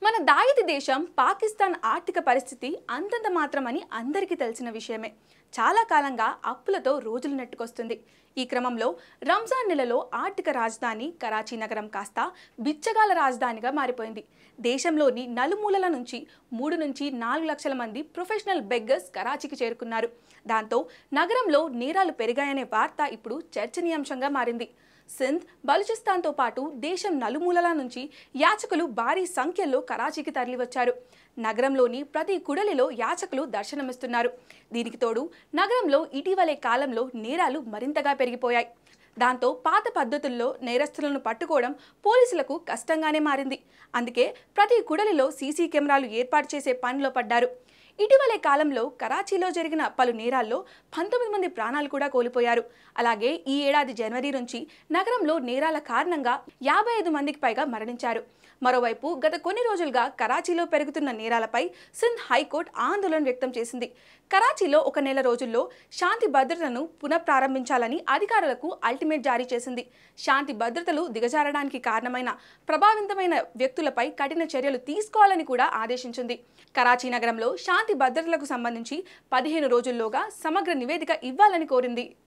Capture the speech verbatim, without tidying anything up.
మన దాయిది దేశం పాకిస్తాన్ ఆర్థిక పరిస్థితి అంతంత మాత్రమని అందరికీ తెలిసిన విషయమే. చాలా కాలంగా అప్పులతో రోజులు నెట్టుకొస్తుంది. ఈ క్రమంలో రంజాన్ నెలలో ఆర్థిక రాజధాని కరాచీ నగరం కాస్త బిచ్చగాల రాజధానిగా మారిపోయింది. దేశంలోని నలుమూలల నుంచి మూడు నుంచి నాలుగు లక్షల మంది ప్రొఫెషనల్ బెగ్గర్స్ కరాచీకి చేరుకున్నారు. దాంతో నగరంలో నేరాలు పెరిగాయనే వార్త ఇప్పుడు చర్చనీయాంశంగా మారింది. సింధ్, బలూచిస్తాన్తో పాటు దేశం నలుమూలల నుంచి యాచకులు భారీ సంఖ్యలో కరాచీకి తరలివచ్చారు. నగరంలోని ప్రతి కుడలిలో యాచకులు దర్శనమిస్తున్నారు. దీనికి తోడు నగరంలో ఇటీవలే కాలంలో నేరాలు మరింతగా పెరిగిపోయాయి. దాంతో పాత పద్ధతుల్లో నేరస్తులను పట్టుకోవడం పోలీసులకు కష్టంగానే మారింది. అందుకే ప్రతి కుడలిలో సీసీ కెమెరాలు ఏర్పాటు చేసే పనిలో పడ్డారు. ఇటీవలే కాలంలో కరాచీలో జరిగిన పలు నేరాల్లో పంతొమ్మిది మంది ప్రాణాలు కూడా కోల్పోయారు. అలాగే ఈ ఏడాది జనవరి నుంచి నగరంలో నేరాల కారణంగా యాభై ఐదు మందికి పైగా మరణించారు. మరోవైపు గత కొన్ని రోజులుగా కరాచీలో పెరుగుతున్న నేరాలపై సింధ్ హైకోర్టు ఆందోళన వ్యక్తం చేసింది. కరాచీలో ఒక నెల రోజుల్లో శాంతి భద్రతను పునఃప్రారంభించాలని అధికారులకు అల్టిమేట్ జారీ చేసింది. శాంతి భద్రతలు దిగజారడానికి కారణమైన ప్రభావితమైన వ్యక్తులపై కఠిన చర్యలు తీసుకోవాలని కూడా ఆదేశించింది. కరాచీ నగరంలో శాంతి భద్రతలకు సంబంధించి పదిహేను రోజుల్లోగా సమగ్ర నివేదిక ఇవ్వాలని కోరింది.